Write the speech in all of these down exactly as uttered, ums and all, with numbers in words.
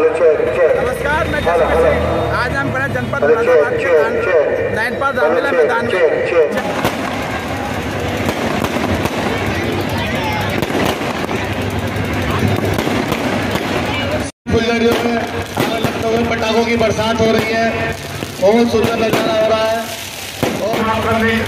नमस्कार, मैं जसवीर सिंह। आज हम बड़े जनपद मुरादाबाद के नैनपाल रामलीला मैदान में फुलझड़ियों में लखनऊ में पटाखों की बरसात हो रही है। बहुत सुंदर नजारा हो रहा है। और यहाँ पर भी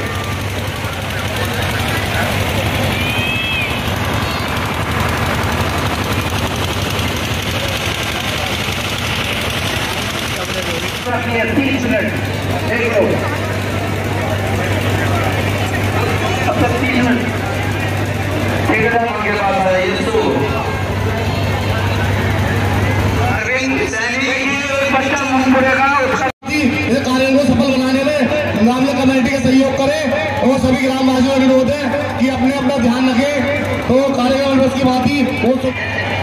तीस मिनट देख लो, अब तक तीस मिनट ठेकेदार उनके पास है। यीशु कार्य को सफल बनाने में रामलीला कमेटी का सहयोग करें और सभी ग्रामवासियों का विरोध है कि अपने अपना ध्यान रखें। तो कार्यक्रम बस की बात ही वो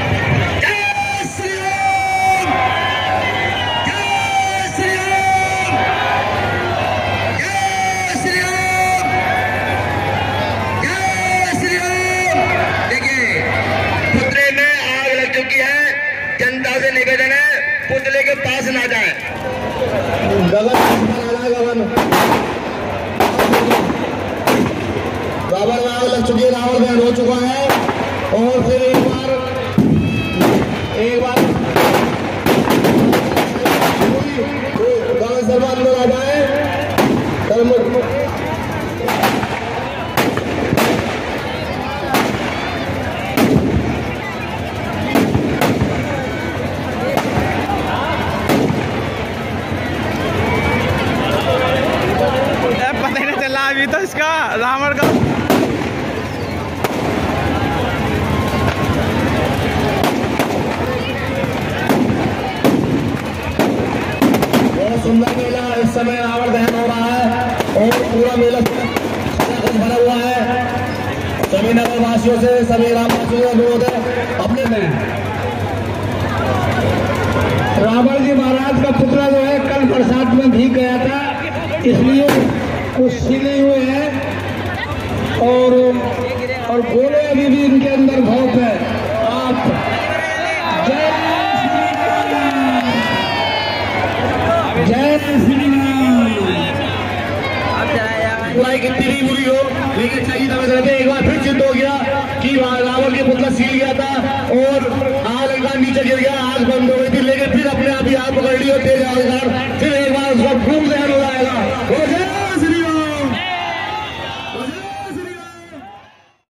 जनता से निवेदन है, पुतले के पास ना जाए। गगन गगन रावण में आग लग चुकी है, रावण दहन हो चुका है। और फिर एक बार एक बार गगन शर्मा अंदर आ जाए। अभी तो इसका रावण का बहुत सुंदर मेला इस समय रावण दहन हो रहा है और पूरा मेला भरा हुआ है। सभी नगर वासियों से, सभी ग्रामवासियों का अनुरोध है अपने में। रावण जी महाराज का पुतला जो है कल बरसात में भीग गया था, इसलिए कुछ सीने हुए हैं और और गोले अभी भी इनके अंदर भौंक है। आप जय जय श्री राम। बुराई कितनी भी बुरी हो लेकिन सही समझ रहे। एक बार फिर सिद्ध हो गया कि रावण के पुतला सील गया था और आग लगा नीचे गिर गया, आग बंद हो गई थी, लेकिन फिर अपने आप ही आग पकड़ ली और तेज आग फिर एक बार उसका खूब दहन हो जाएगा।